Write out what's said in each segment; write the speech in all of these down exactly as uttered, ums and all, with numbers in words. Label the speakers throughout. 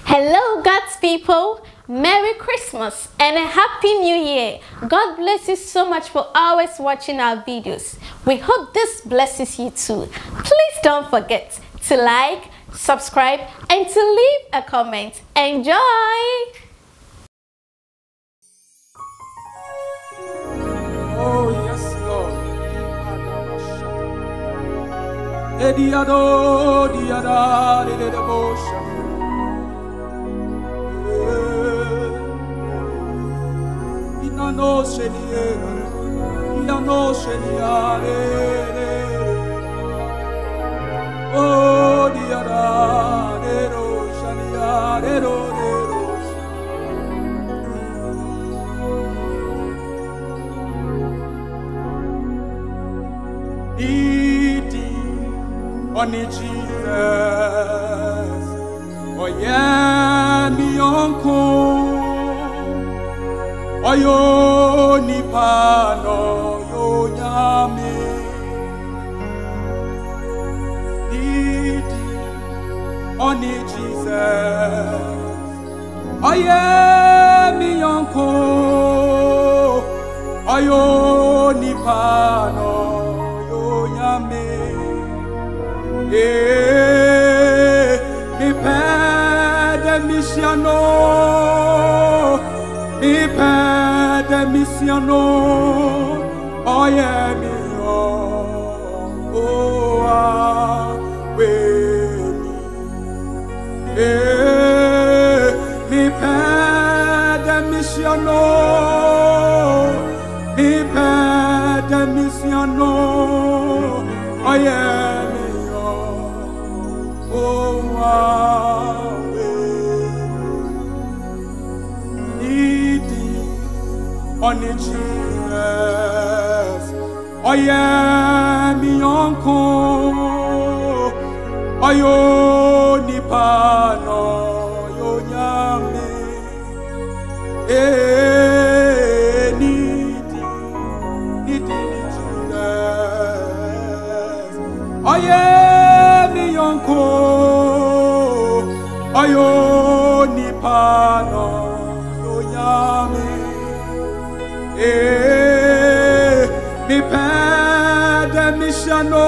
Speaker 1: Hello, God's people. Merry Christmas and a Happy New Year. God bless you so much for always watching our videos. We hope this blesses you too. Please don't forget to like, subscribe, and to leave a comment. Enjoy!
Speaker 2: Oh, yes, Lord. Ediado, diada, de devotion. No seniere, io no seniare. Oh, diara, dero, seniare, dero. Iti, oni Jesus, oh yeah, mi uncle. Oyo ni pano yo nyame Didi oni Jesus Oye mi yonko Oyo ni pano yo nyame Eh mi pede misiano Mi pede misiano, oye mio, oh ah, weni. Eh, mi pede misiano, mi pede misiano, oye mio, oh ah. Oni Jesus, oye mi uncle, oyo ni pano yo nyame, eh nidi nidi Jesus, oye mi uncle, oyo ni pano yo nyame. Eh, mi pede misiano,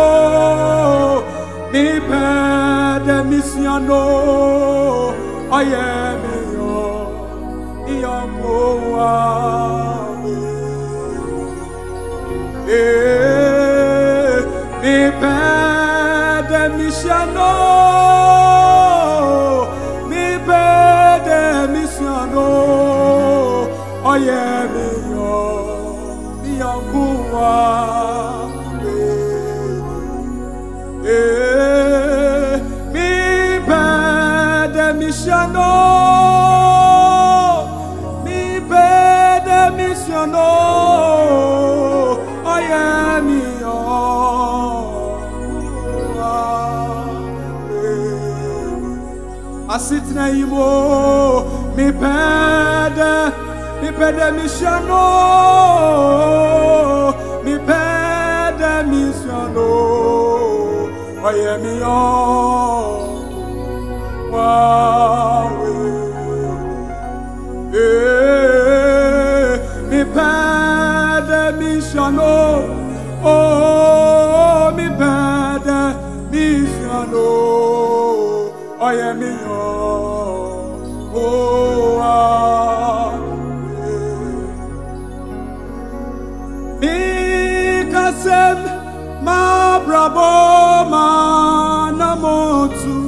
Speaker 2: mi pede misiano, oye mio, io muove. Eh, mi pede misiano, mi pede misiano, oye mio. Eh, mi pede misiano, mi pede misiano, oye mio. Asitna imo, mi pede, mi pede misiano. Mi pede misiano, oye mio, wawe. Eh, mi pede misiano, oh, mi pede misiano, oye mio, oh, wawe. Sem ma brabo manamotu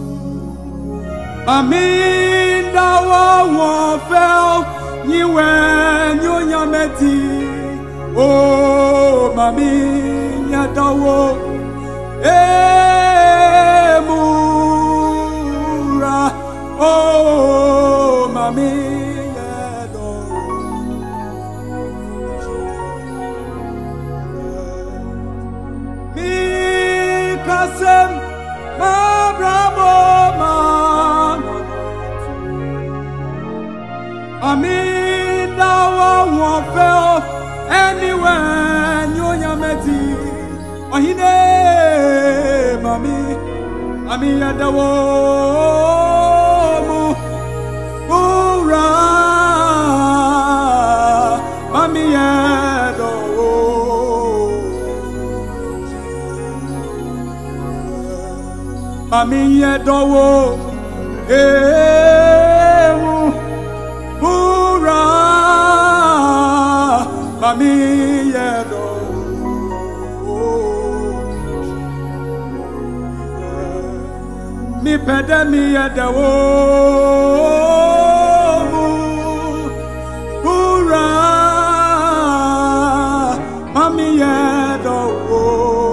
Speaker 2: Aminda wa wafel niwe nyonyameti Oh mami nyadawo Emura Oh mami Sem ma bravo man Aminda wa wafel anywhere nyonyameti Ohine mami, ami adawo mami yedowo ewu ura mami yedowo mi pede mi yedowo ura mami yedowo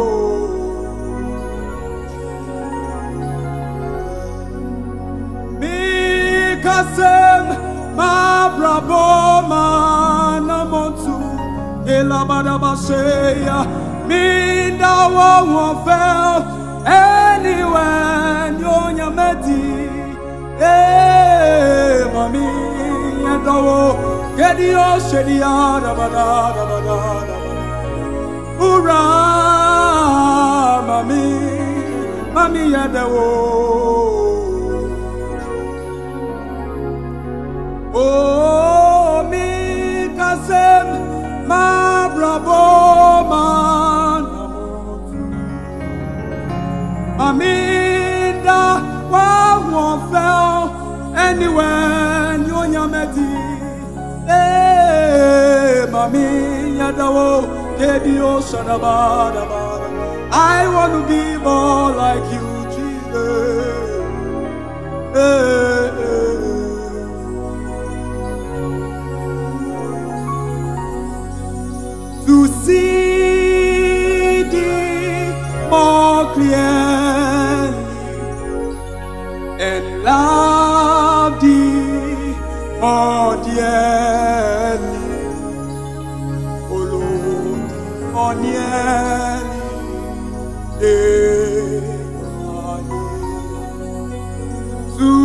Speaker 2: Kasem ma brabo ma namontu elabada baseya minda wo won fel anywhere nyonya meti eh mami ndawo gedi o shedia da bada da bada da ura mami mami ndawo oh, mi kasem ma brabo man Aminda wa won fel anywhere nyonya meti eh mami yadawo kebi o shadaba da ba I want to be more like you Jesus eh, eh. To see thee more clearly and love thee more dearly, oh Lord, more nearly, day by day. To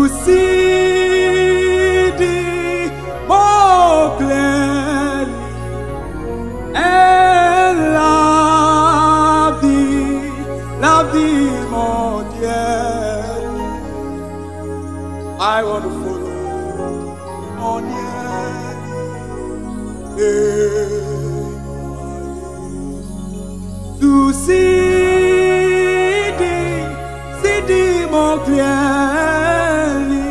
Speaker 2: see thee more clearly and love thee, love thee more dearly. I want to follow on you. To see thee, see thee more clearly.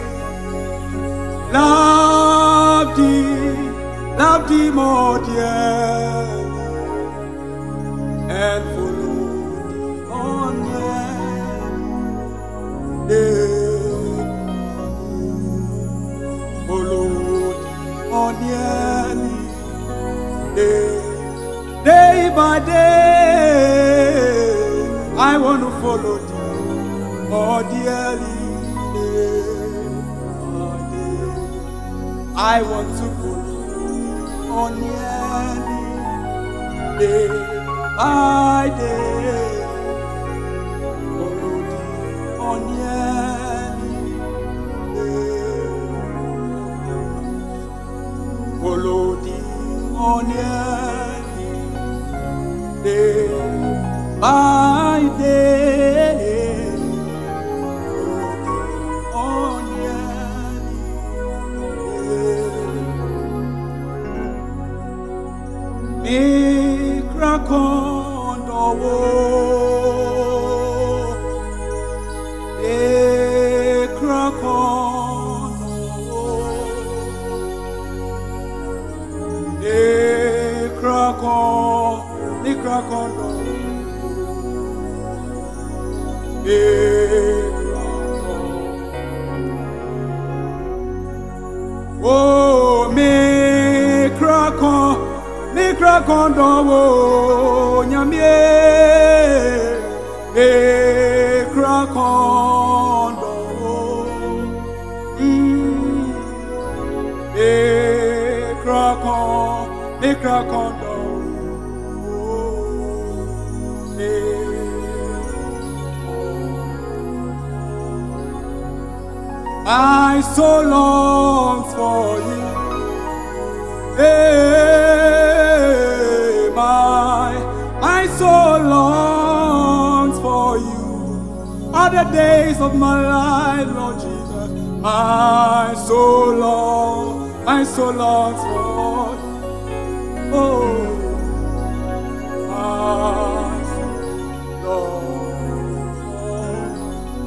Speaker 2: Love thee, love thee more dearly. And follow thee on day. Follow thee on day. Day by day, I want to follow thee more dearly. Day by day, I want to follow thee on day by day, follow thee on follow thee on day by day, follow thee on me crack on the wall, me crack on the wall, me crack on, me crack on the wall, me crack on, oh me crack on. Me crack on the wall, nyamie. Me crack on the wall, mm. Me crack on, me crack on the wall, me. I so long for you, hey, my, my soul longs for you. All the days of my life, Lord Jesus, my soul longs, my soul longs for you. Oh, my soul longs for you.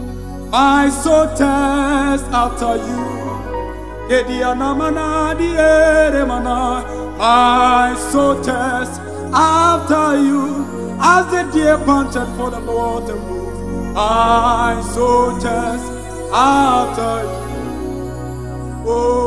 Speaker 2: My soul thirsts after you. Edianamana dieremana. My soul thirsts after you, as the deer panted for the water brooks. My soul thirsts after you. Oh.